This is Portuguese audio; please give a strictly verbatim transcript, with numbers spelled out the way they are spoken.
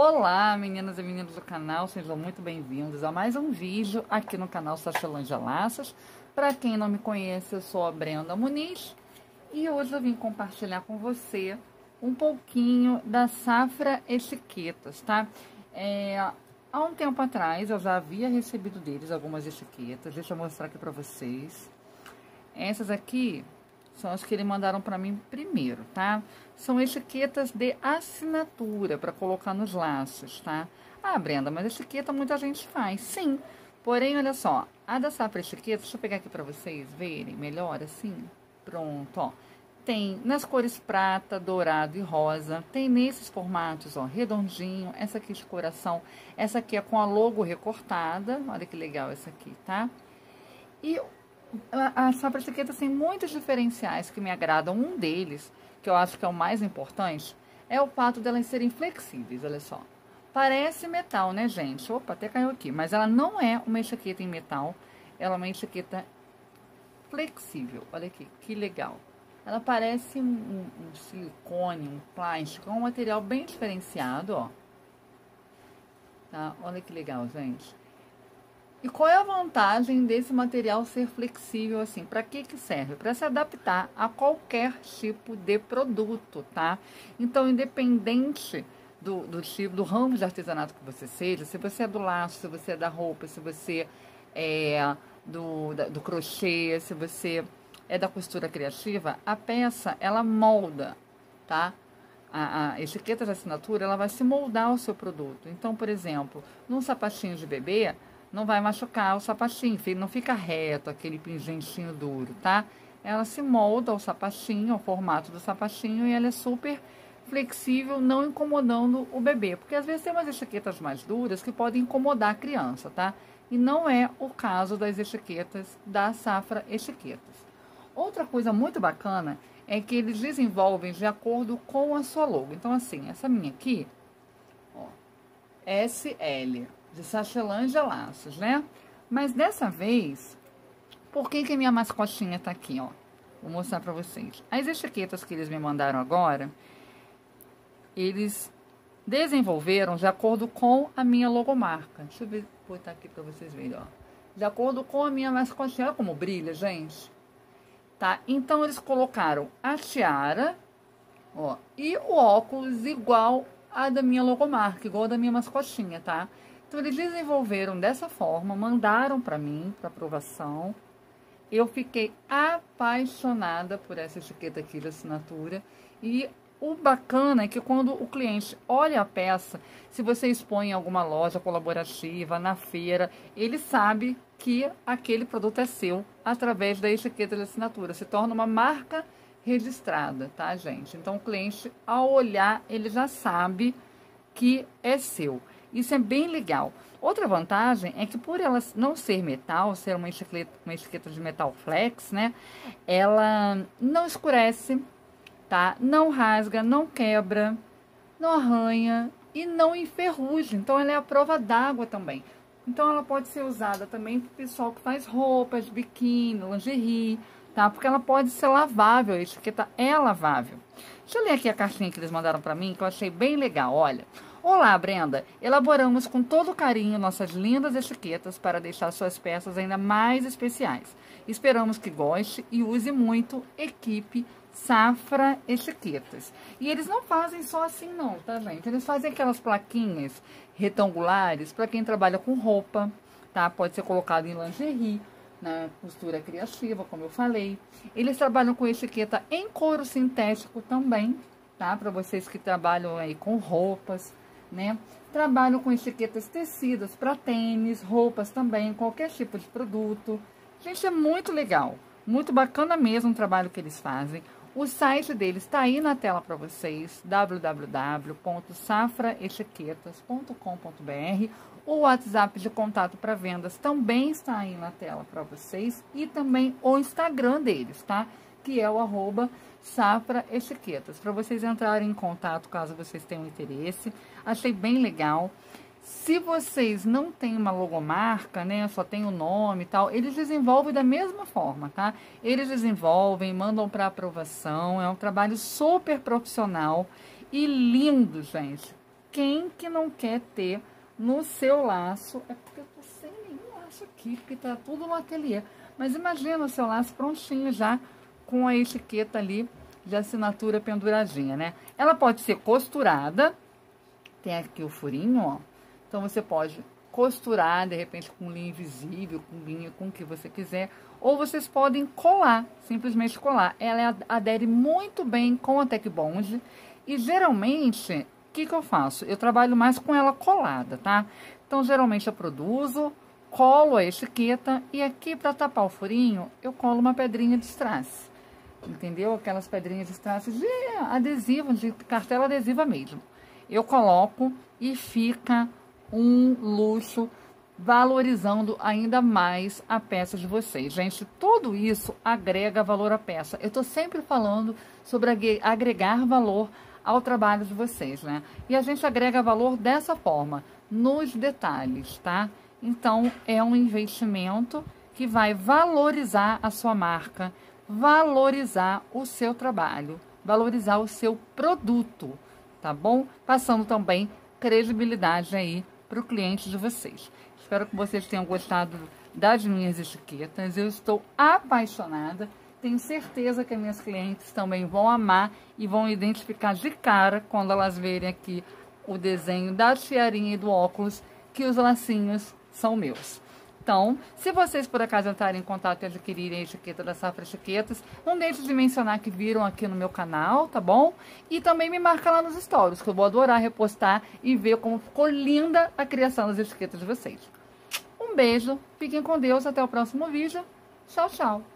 Olá, meninas e meninos do canal, sejam muito bem-vindos a mais um vídeo aqui no canal Sachelândia Laços. Para quem não me conhece, eu sou a Brenda Muniz e hoje eu vim compartilhar com você um pouquinho da Safra Etiquetas, tá? É, há um tempo atrás eu já havia recebido deles algumas etiquetas, deixa eu mostrar aqui para vocês. Essas aqui são as que eles mandaram para mim primeiro, tá? São etiquetas de assinatura para colocar nos laços, tá? Ah, Brenda, mas etiqueta muita gente faz. Sim, porém, olha só, a da Safra Etiquetas, deixa eu pegar aqui para vocês verem melhor assim. Pronto, ó. Tem nas cores prata, dourado e rosa. Tem nesses formatos, ó, redondinho. Essa aqui de coração. Essa aqui é com a logo recortada. Olha que legal essa aqui, tá? E a Safra Etiquetas tem muitos diferenciais que me agradam. Um deles, que eu acho que é o mais importante, é o fato delas serem flexíveis, olha só. Parece metal, né, gente? Opa, até caiu aqui. Mas ela não é uma etiqueta em metal, ela é uma etiqueta flexível. Olha aqui, que legal. Ela parece um, um, um silicone, um plástico, é um material bem diferenciado, ó. Tá? Olha que legal, gente. E qual é a vantagem desse material ser flexível assim? Para que que serve? Para se adaptar a qualquer tipo de produto, tá? Então, independente do, do tipo, do ramo de artesanato que você seja, se você é do laço, se você é da roupa, se você é do, da, do crochê, se você é da costura criativa, a peça, ela molda, tá? A, a etiqueta de assinatura, ela vai se moldar ao seu produto. Então, por exemplo, num sapatinho de bebê, não vai machucar o sapatinho, não fica reto, aquele pingentinho duro, tá? Ela se molda ao sapatinho, ao formato do sapatinho, e ela é super flexível, não incomodando o bebê. Porque às vezes tem umas etiquetas mais duras que podem incomodar a criança, tá? E não é o caso das etiquetas da Safra Etiquetas. Outra coisa muito bacana é que eles desenvolvem de acordo com a sua logo. Então, assim, essa minha aqui, ó, S L, de Sachelândia Laços, né? Mas dessa vez, por que que minha mascotinha tá aqui, ó? Vou mostrar pra vocês. As etiquetas que eles me mandaram agora, eles desenvolveram de acordo com a minha logomarca. Deixa eu ver, botar aqui pra vocês verem, ó. De acordo com a minha mascotinha. Olha como brilha, gente. Tá? Então, eles colocaram a tiara, ó, e o óculos igual a da minha logomarca, igual a da minha mascotinha, tá? Então, eles desenvolveram dessa forma, mandaram para mim, para aprovação. Eu fiquei apaixonada por essa etiqueta aqui de assinatura. E o bacana é que quando o cliente olha a peça, se você expõe em alguma loja colaborativa, na feira, ele sabe que aquele produto é seu através da etiqueta de assinatura. Se torna uma marca registrada, tá, gente? Então, o cliente, ao olhar, ele já sabe que é seu. Isso é bem legal. Outra vantagem é que por ela não ser metal, ser uma etiqueta, uma etiqueta de metal flex, né? Ela não escurece, tá? Não rasga, não quebra, não arranha e não enferruja. Então, ela é a prova d'água também. Então, ela pode ser usada também para o pessoal que faz roupas, biquíni, lingerie, tá? Porque ela pode ser lavável, a etiqueta é lavável. Deixa eu ler aqui a cartinha que eles mandaram para mim, que eu achei bem legal, olha. Olá, Brenda. Elaboramos com todo carinho nossas lindas etiquetas para deixar suas peças ainda mais especiais. Esperamos que goste e use muito. Equipe Safra Etiquetas. E eles não fazem só assim não, tá, gente? Eles fazem aquelas plaquinhas retangulares para quem trabalha com roupa, tá? Pode ser colocado em lingerie, na costura criativa, como eu falei. Eles trabalham com etiqueta em couro sintético também, tá? Para vocês que trabalham aí com roupas, né? Trabalham com etiquetas tecidas para tênis, roupas também, qualquer tipo de produto. Gente, é muito legal, muito bacana mesmo o trabalho que eles fazem. O site deles está aí na tela para vocês, w w w ponto safra etiquetas ponto com ponto b r. O WhatsApp de contato para vendas também está aí na tela para vocês e também o Instagram deles, tá? Que é o arroba Safra Etiquetas, para vocês entrarem em contato caso vocês tenham interesse. Achei bem legal. Se vocês não têm uma logomarca, né, só tem o nome e tal, eles desenvolvem da mesma forma, tá? Eles desenvolvem, mandam para aprovação, é um trabalho super profissional e lindo, gente. quem que não quer ter no seu laço? É porque eu tô sem nenhum laço aqui, porque tá tudo no ateliê. Mas imagina o seu laço prontinho já, com a etiqueta ali de assinatura penduradinha, né? Ela pode ser costurada, tem aqui o furinho, ó. Então, você pode costurar, de repente, com linha invisível, com linha, com o que você quiser. Ou vocês podem colar, simplesmente colar. Ela adere muito bem com a Tec Bond. E, geralmente, o que que eu faço? Eu trabalho mais com ela colada, tá? Então, geralmente, eu produzo, colo a etiqueta. E aqui, para tapar o furinho, eu colo uma pedrinha de strass. Entendeu? Aquelas pedrinhas de strass de adesivo, de cartela adesiva mesmo. Eu coloco e fica um luxo, valorizando ainda mais a peça de vocês. Gente, tudo isso agrega valor à peça. Eu tô sempre falando sobre agregar valor ao trabalho de vocês, né? E a gente agrega valor dessa forma, nos detalhes, tá? Então, é um investimento que vai valorizar a sua marca, valorizar o seu trabalho, valorizar o seu produto, tá bom? Passando também credibilidade aí para o cliente de vocês. Espero que vocês tenham gostado das minhas etiquetas. Eu estou apaixonada. Tenho certeza que as minhas clientes também vão amar e vão identificar de cara quando elas verem aqui o desenho da tiarinha e do óculos, que os lacinhos são meus. Então, se vocês por acaso entrarem em contato e adquirirem a etiqueta da Safra Etiquetas, não deixe de mencionar que viram aqui no meu canal, tá bom? E também me marca lá nos stories, que eu vou adorar repostar e ver como ficou linda a criação das etiquetas de vocês. Um beijo, fiquem com Deus, até o próximo vídeo. Tchau, tchau!